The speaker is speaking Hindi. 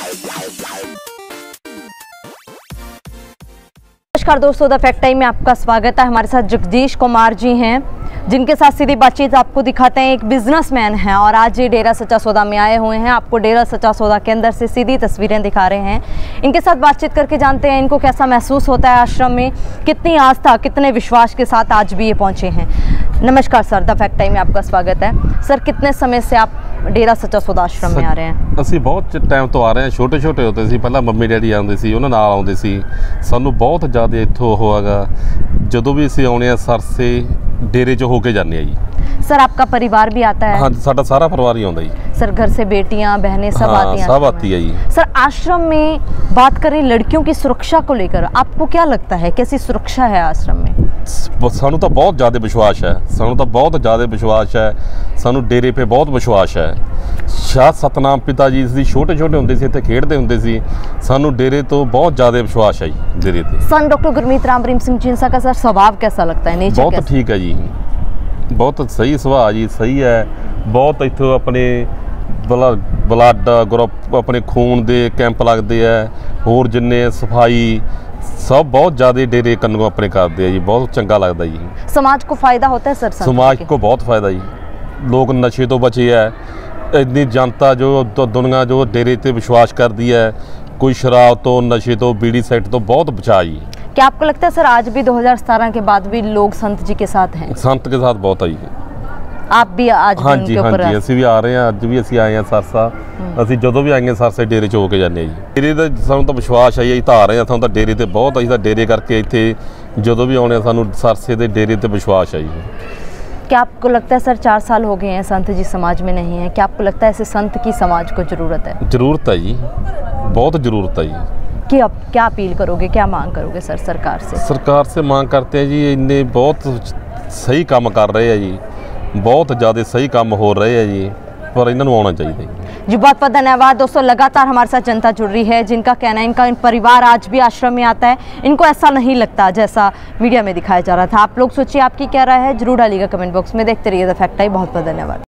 नमस्कार दोस्तों, द फैक्ट टाइम में आपका स्वागत है। हमारे साथ जगदीश कुमार जी हैं, जिनके साथ सीधी बातचीत आपको दिखाते हैं। एक बिजनेसमैन हैं और आज ये डेरा सच्चा सौदा में आए हुए हैं। आपको डेरा सच्चा सौदा के अंदर से सीधी तस्वीरें दिखा रहे हैं। इनके साथ बातचीत करके जानते हैं इनको कैसा महसूस होता है आश्रम में, कितनी आस्था, कितने विश्वास के साथ आज भी ये पहुँचे हैं। नमस्कार सर, द फैक्ट टाइम में आपका स्वागत है। सर, कितने समय से आप डेरा सच्चा सौदा आश्रम में आ रहे हैं? ਅਸੀਂ ਬਹੁਤ ਟਾਈਮ ਤੋਂ ਆ ਰਹੇ ਹਾਂ। ਛੋਟੇ ਛੋਟੇ ਹੁੰਦੇ ਸੀ, ਪਹਿਲਾਂ ਮੰਮੀ ਡੈਡੀ ਆਉਂਦੇ ਸੀ, ਉਹਨਾਂ ਨਾਲ ਆਉਂਦੇ ਸੀ। ਸਾਨੂੰ ਬਹੁਤ ਜ਼ਿਆਦਾ ਇੱਥੋਂ ਉਹ ਹੈਗਾ, ਜਦੋਂ ਵੀ ਅਸੀਂ ਆਉਣੇ ਆ ਸਰਸੇ डेरे च होके जाने जी। सर, आपका परिवार भी आता है? हाँ, साडा सारा परिवार ही आता जी। सर, घर से बेटियां बहनें सब आती हैं? सब आती है जी। सर, आश्रम में बात करें लड़कियों की सुरक्षा को लेकर, आपको क्या लगता है, कैसी सुरक्षा है आश्रम में? सानू तो बहुत ज़्यादा विश्वास है, सानू तो बहुत ज़्यादा विश्वास है, सानू डेरे पे बहुत विश्वास है। शाह सतनाम पिता जी सी छोटे छोटे होंगे सी, इत्थे खेडते होंगे सी, सानू डेरे तो बहुत ज़्यादा विश्वास है जी डेरे ते। सन डॉक्टर गुरमीत राम रहीम सिंह जींसा का सर स्वभाव कैसा लगता है, नेचर बहुत ठीक है जी, बहुत सही सुभाव जी, सही है। बहुत इत्थों अपने ब्लड ग्रुप अपने खून दे कैंप लगते हैं, होर जिन्ने सफाई सब बहुत ज़्यादा डेरे कन्नों अपने करते हैं जी, बहुत चंगा लगता जी। समाज को फ़ायदा होता है सर? समाज को बहुत फ़ायदा जी, लोग नशे तो बचे है। इतनी जनता जो दुनिया जो डेरे ते विश्वास करती है, कोई शराब तो नशे तो बीड़ी सेक्ट तो बहुत बचा जी। क्या आपको लगता है सर आज भी 2017 के बाद भी लोग संत जी के साथ हैं? संत के साथ बहुत आई है। आप भी आज? हाँ जी, हाँ जी, ਅਸੀਂ भी आ रहे हैं, अज भी ਅਸੀਂ आए हैं सरसा। ਅਸੀਂ ਜਦੋਂ ਵੀ ਆएंगे सरसे डेरे च होके जाने जी। डेरे ਦਾ ਸਾਨੂੰ ਤਾਂ ਵਿਸ਼ਵਾਸ ਹੈ ਜੀ, ਤਾਂ ਆ ਰਹੇ ਹਾਂ, ਸਾਨੂੰ ਤਾਂ डेरे ਤੇ ਬਹੁਤ, ਅਸੀਂ ਤਾਂ डेरे ਕਰਕੇ ਇੱਥੇ ਜਦੋਂ ਵੀ ਆਉਣੇ ਸਾਨੂੰ सरसे ਦੇ डेरे ਤੇ ਵਿਸ਼ਵਾਸ ਹੈ जी। क्या आपको लगता है सर 4 साल हो गए हैं संत जी समाज में नहीं है, क्या आपको लगता है ऐसे संत की समाज को ज़रूरत है? ज़रूरत है जी, बहुत ज़रूरत है जी। कि अब क्या अपील करोगे, क्या मांग करोगे सर सरकार से? सरकार से मांग करते हैं जी, इन्ने बहुत सही काम कर रहे हैं जी, बहुत ज़्यादा सही काम हो रहे हैं जी, पर इन्होंने आना चाहिए जी। बहुत बहुत धन्यवाद दोस्तों। लगातार हमारे साथ जनता जुड़ रही है जिनका कहना है इनका परिवार आज भी आश्रम में आता है, इनको ऐसा नहीं लगता जैसा मीडिया में दिखाया जा रहा था। आप लोग सोचिए, आपकी क्या राय है, जरूर डालिएगा कमेंट बॉक्स में। देखते रहिए द फैक्ट टाइम। बहुत बहुत धन्यवाद।